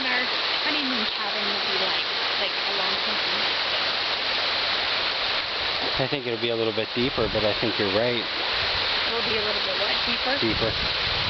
when our honeymoon cabin will be like a long time. I think it'll be a little bit deeper, but I think you're right. Will be a little bit what, deeper? Deeper.